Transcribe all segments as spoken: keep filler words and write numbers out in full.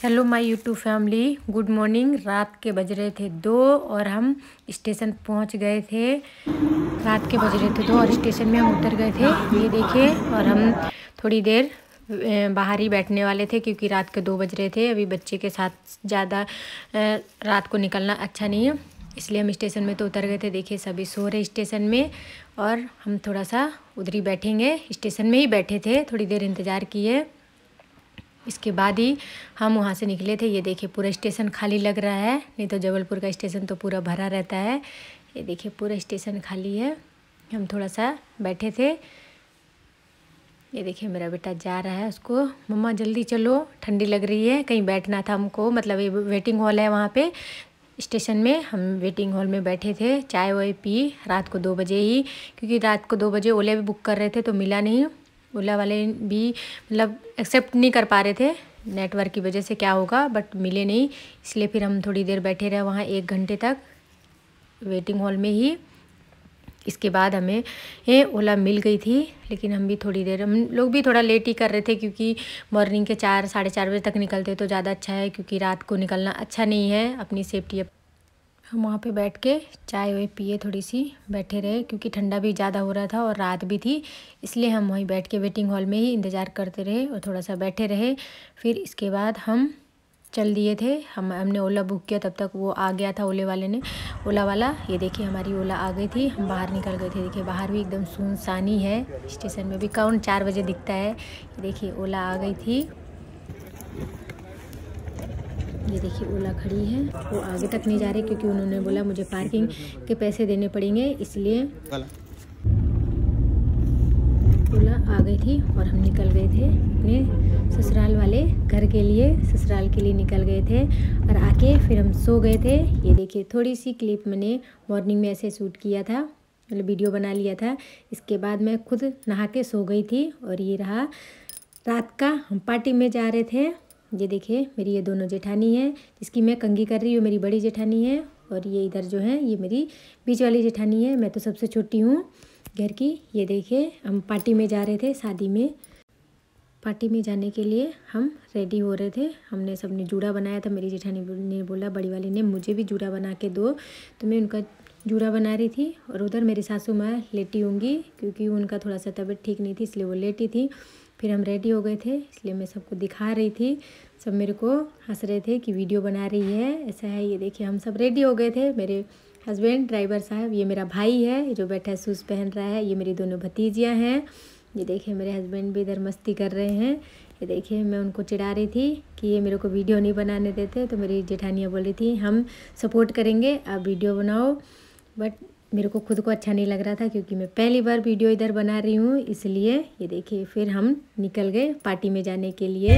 Hello my YouTube family, good morning. रात के बज रहे थे दो और हम स्टेशन पहुंच गए थे। रात के बज रहे थे दो और स्टेशन में हम उतर गए थे, ये देखिए। और हम थोड़ी देर बाहर ही बैठने वाले थे क्योंकि रात के दो बज रहे थे। अभी बच्चे के साथ ज़्यादा रात को निकलना अच्छा नहीं है, इसलिए हम स्टेशन में तो उतर गए थे। देखिए सभी सो रहे स्टेशन में और हम थोड़ा सा उधर ही बैठेंगे। स्टेशन में ही बैठे थे, थोड़ी देर इंतज़ार किए, इसके बाद ही हम वहाँ से निकले थे। ये देखिए पूरा स्टेशन खाली लग रहा है, नहीं तो जबलपुर का स्टेशन तो पूरा भरा रहता है। ये देखिए पूरा स्टेशन खाली है, हम थोड़ा सा बैठे थे। ये देखिए मेरा बेटा जा रहा है, उसको मम्मा जल्दी चलो, ठंडी लग रही है। कहीं बैठना था हमको, मतलब ये वेटिंग हॉल है वहाँ पे स्टेशन में। हम वेटिंग हॉल में बैठे थे, चाय वाय पी रात को दो बजे ही, क्योंकि रात को दो बजे ओला भी बुक कर रहे थे तो मिला नहीं। ओला वाले भी मतलब एक्सेप्ट नहीं कर पा रहे थे, नेटवर्क की वजह से क्या होगा, बट मिले नहीं। इसलिए फिर हम थोड़ी देर बैठे रहे वहाँ, एक घंटे तक वेटिंग हॉल में ही। इसके बाद हमें ये ओला मिल गई थी, लेकिन हम भी थोड़ी देर, हम लोग भी थोड़ा लेट ही कर रहे थे क्योंकि मॉर्निंग के चार साढ़े चार बजे तक निकलते तो ज़्यादा अच्छा है, क्योंकि रात को निकलना अच्छा नहीं है, अपनी सेफ्टी। हम वहाँ पे बैठ के चाय वाय पिए, थोड़ी सी बैठे रहे क्योंकि ठंडा भी ज़्यादा हो रहा था और रात भी थी, इसलिए हम वहीं बैठ के वेटिंग हॉल में ही इंतज़ार करते रहे और थोड़ा सा बैठे रहे। फिर इसके बाद हम चल दिए थे। हम हमने ओला बुक किया, तब तक वो आ गया था ओले वाले ने, ओला वाला। ये देखिए हमारी ओला आ गई थी, हम बाहर निकल गए थे। देखिए बाहर भी एकदम सुनसानी है, स्टेशन में भी कौन चार बजे दिखता है। ये देखिए ओला आ गई थी, ये देखिए ओला खड़ी है। वो आगे तक नहीं जा रहे क्योंकि उन्होंने बोला मुझे पार्किंग के पैसे देने पड़ेंगे, इसलिए ओला आ गई थी और हम निकल गए थे अपने ससुराल वाले घर के लिए, ससुराल के लिए निकल गए थे। और आके फिर हम सो गए थे। ये देखिए थोड़ी सी क्लिप मैंने मॉर्निंग में ऐसे शूट किया था, मतलब वीडियो बना लिया था। इसके बाद मैं खुद नहा के सो गई थी। और ये रहा रात का, हम पार्टी में जा रहे थे। ये देखिए मेरी ये दोनों जेठानी है, जिसकी मैं कंघी कर रही हूँ, मेरी बड़ी जेठानी है। और ये इधर जो है ये मेरी बीच वाली जेठानी है, मैं तो सबसे छोटी हूँ घर की। ये देखिए हम पार्टी में जा रहे थे, शादी में। पार्टी में जाने के लिए हम रेडी हो रहे थे। हमने सबने जूड़ा बनाया था, मेरी जेठानी ने बोला, बड़ी वाली ने, मुझे भी जूड़ा बना के दो, तो मैं उनका जूड़ा बना रही थी। और उधर मेरी सासू माँ लेटी होंगी क्योंकि उनका थोड़ा सा तबीयत ठीक नहीं थी, इसलिए वो लेटी थी। फिर हम रेडी हो गए थे, इसलिए मैं सबको दिखा रही थी। सब मेरे को हंस रहे थे कि वीडियो बना रही है, ऐसा है। ये देखिए हम सब रेडी हो गए थे। मेरे हस्बैंड ड्राइवर साहब, ये मेरा भाई है जो बैठा है शूज़ पहन रहा है, ये मेरी दोनों भतीजियाँ हैं। ये देखिए मेरे हस्बैंड भी इधर मस्ती कर रहे हैं। ये देखिए मैं उनको चिढ़ा रही थी कि ये मेरे को वीडियो नहीं बनाने देते, तो मेरी जेठानियाँ बोल रही थी हम सपोर्ट करेंगे, आप वीडियो बनाओ। बट मेरे को खुद को अच्छा नहीं लग रहा था क्योंकि मैं पहली बार वीडियो इधर बना रही हूँ, इसलिए। ये देखिए फिर हम निकल गए पार्टी में जाने के लिए।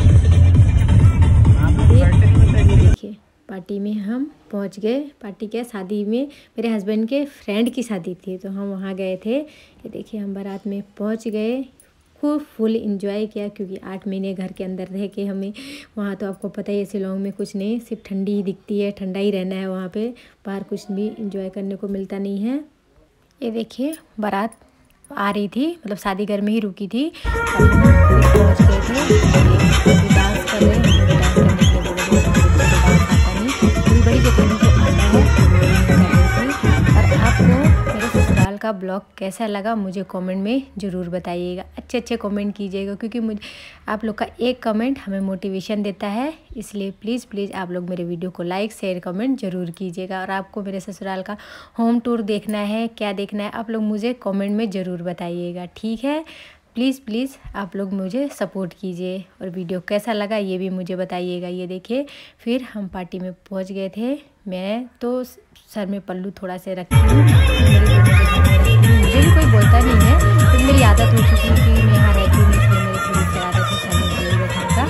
देखिए पार्टी में हम पहुँच गए। पार्टी क्या, शादी में मेरे हस्बैंड के फ्रेंड की शादी थी, तो हम वहाँ गए थे। ये देखिए हम बारात में पहुँच गए, खूब फुल इंजॉय किया क्योंकि आठ महीने घर के अंदर रह के हमें वहाँ, तो आपको पता ही है शिलोंग में कुछ नहीं, सिर्फ ठंडी ही दिखती है, ठंडा ही रहना है वहाँ पे, बाहर कुछ भी इंजॉय करने को मिलता नहीं है। ये देखिए बारात आ रही थी, मतलब शादी घर में ही रुकी थी और हम पहुँच गए थे। डांस कर रहे हैं, डांस करने के लिए डांस आता नहीं, बड़ी जेठानी को आता है। और आपको मेरे ससुराल का ब्लॉग कैसा लगा मुझे कमेंट में ज़रूर बताइएगा, अच्छे अच्छे कमेंट कीजिएगा, क्योंकि मुझे आप लोग का एक कमेंट हमें मोटिवेशन देता है। इसलिए प्लीज़ प्लीज़ आप लोग मेरे वीडियो को लाइक शेयर कमेंट ज़रूर कीजिएगा। और आपको मेरे ससुराल का होम टूर देखना है, क्या देखना है, आप लोग मुझे कमेंट में ज़रूर बताइएगा, ठीक है। प्लीज़ प्लीज़ आप लोग मुझे सपोर्ट कीजिए और वीडियो कैसा लगा ये भी मुझे बताइएगा। ये देखिए फिर हम पार्टी में पहुंच गए थे। मैं तो सर में पल्लू थोड़ा से रखती हूँ, मुझे भी कोई बोलता नहीं है, तो मेरी आदत हो चुकी है कि मैं यहाँ रहती हूँ, इसलिए मेरी थोड़ी सी आदत है सर में पल्लू रखने का।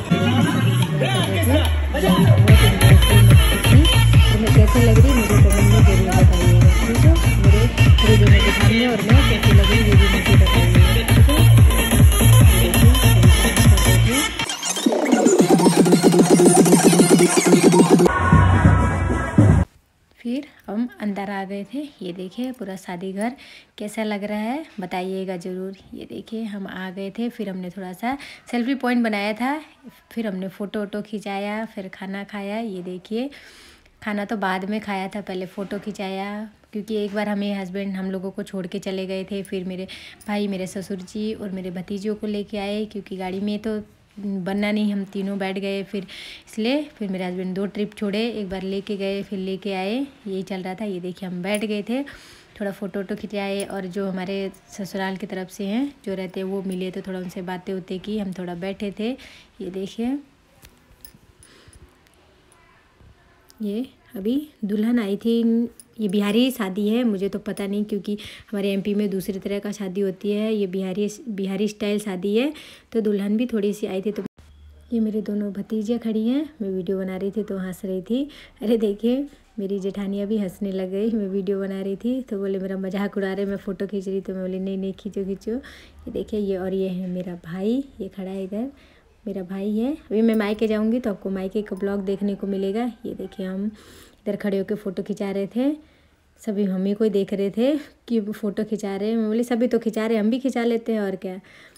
तो मैं कैसी लग रही मुझे कमेंट में जरूर बताइएगा, ठीक है। मेरे मेरे दोनों के सामने और मैं कैसी लग रही ये भी मुझे बताइएगा। फिर हम अंदर आ गए थे। ये देखिए पूरा शादी घर कैसा लग रहा है बताइएगा ज़रूर। ये देखिए हम आ गए थे, फिर हमने थोड़ा सा सेल्फी पॉइंट बनाया था, फिर हमने फ़ोटो वोटो खिंचाया, फिर खाना खाया। ये देखिए खाना तो बाद में खाया था, पहले फ़ोटो खिंचाया, क्योंकि एक बार हमें हस्बैंड हम लोगों को छोड़ के चले गए थे। फिर मेरे भाई, मेरे ससुर जी और मेरे भतीजों को लेके आए, क्योंकि गाड़ी में तो बनना नहीं, हम तीनों बैठ गए। फिर इसलिए फिर मेरे हस्बैंड दो ट्रिप छोड़े, एक बार लेके गए फिर लेके आए, यही चल रहा था। ये देखिए हम बैठ गए थे, थोड़ा फ़ोटो वोटो खिंचाए, और जो हमारे ससुराल की तरफ से हैं जो रहते हैं वो मिले, तो थोड़ा उनसे बातें होते की, हम थोड़ा बैठे थे। ये देखिए ये अभी दुल्हन आई थी। ये बिहारी शादी है, मुझे तो पता नहीं, क्योंकि हमारे एमपी में दूसरी तरह का शादी होती है, ये बिहारी बिहारी स्टाइल शादी है। तो दुल्हन भी थोड़ी सी आई थी। तो ये मेरे दोनों भतीजियाँ खड़ी हैं, मैं वीडियो बना रही थी तो हंस रही थी। अरे देखिए मेरी जेठानियाँ भी हंसने लग गई, मैं वीडियो बना रही थी तो बोले मेरा मजाक उड़ा रहे, मैं फ़ोटो खींच रही, तो मैं बोली नहीं नहीं खींचो खींचो। ये देखिए ये, और ये है मेरा भाई, ये खड़ा है इधर, मेरा भाई है। अभी मैं मायके जाऊंगी तो आपको मायके का ब्लॉग देखने को मिलेगा। ये देखिए हम इधर खड़े होकर फ़ोटो खिंचा रहे थे, सभी हम ही को देख रहे थे कि फ़ोटो खिंचा रहे हैं। मैं बोली सभी तो खिंचा रहे, हम भी खिंचा लेते हैं और क्या।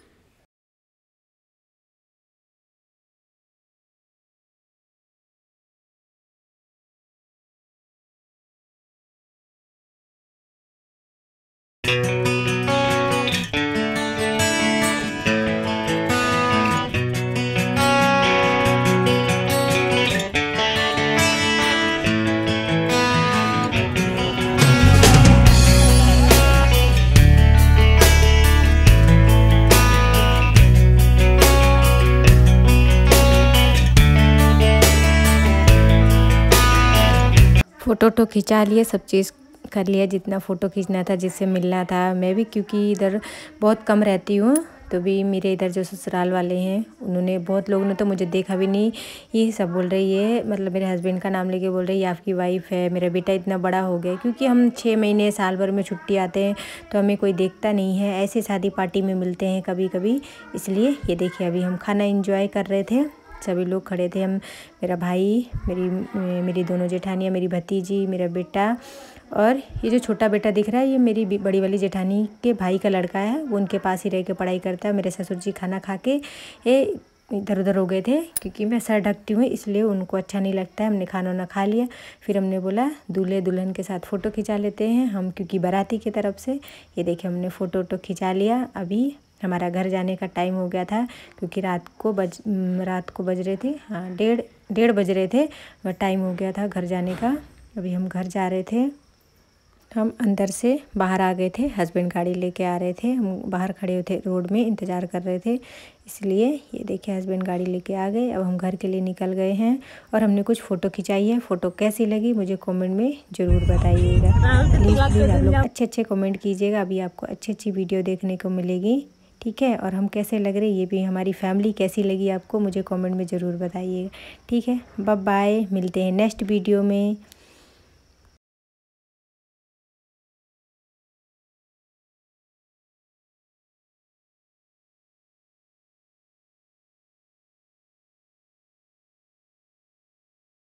फ़ोटो तो खिंचा लिए, सब चीज़ कर लिया जितना फ़ोटो खींचना था, जिससे मिलना था। मैं भी क्योंकि इधर बहुत कम रहती हूँ, तो भी मेरे इधर जो ससुराल वाले हैं उन्होंने, बहुत लोगों ने तो मुझे देखा भी नहीं। ये सब बोल रही है, मतलब मेरे हस्बैंड का नाम लेके बोल रही है आपकी वाइफ है। मेरा बेटा इतना बड़ा हो गया, क्योंकि हम छः महीने साल भर में छुट्टी आते हैं तो हमें कोई देखता नहीं है, ऐसे शादी पार्टी में मिलते हैं कभी कभी, इसलिए। ये देखिए अभी हम खाना एंजॉय कर रहे थे, सभी लोग खड़े थे, हम, मेरा भाई, मेरी मेरी दोनों जेठानियाँ, मेरी भतीजी, मेरा बेटा, और ये जो छोटा बेटा दिख रहा है ये मेरी बड़ी वाली जेठानी के भाई का लड़का है, वो उनके पास ही रह के पढ़ाई करता है। मेरे ससुर जी खाना खा के ये इधर उधर हो गए थे, क्योंकि मैं सर ढकती हूँ इसलिए उनको अच्छा नहीं लगता है। हमने खाना वाना खा लिया, फिर हमने बोला दूल्हे दुल्हन के साथ फ़ोटो खिंचा लेते हैं हम, क्योंकि बाराती की तरफ से। ये देखिए हमने फ़ोटो वोटो खिंचा लिया। अभी हमारा घर जाने का टाइम हो गया था, क्योंकि रात को बज रात को बज रहे थे, हाँ डेढ़ डेढ़ बज रहे थे, वह टाइम हो गया था घर जाने का। अभी हम घर जा रहे थे, हम अंदर से बाहर आ गए थे, हस्बैंड गाड़ी लेके आ रहे थे, हम बाहर खड़े थे रोड में इंतज़ार कर रहे थे, इसलिए। ये देखिए हस्बैंड गाड़ी लेके आ गए, अब हम घर के लिए निकल गए हैं। और हमने कुछ फ़ोटो खिंचाई है, फ़ोटो कैसी लगी मुझे कमेंट में ज़रूर बताइएगा। प्लीज़ प्लीज़ आप लोग अच्छे अच्छे कमेंट कीजिएगा, अभी आपको अच्छी अच्छी वीडियो देखने को मिलेगी, ठीक है। और हम कैसे लग रहे, ये भी हमारी फैमिली कैसी लगी आपको मुझे कमेंट में ज़रूर बताइएगा, ठीक है। बाय बाय, मिलते हैं नेक्स्ट वीडियो में।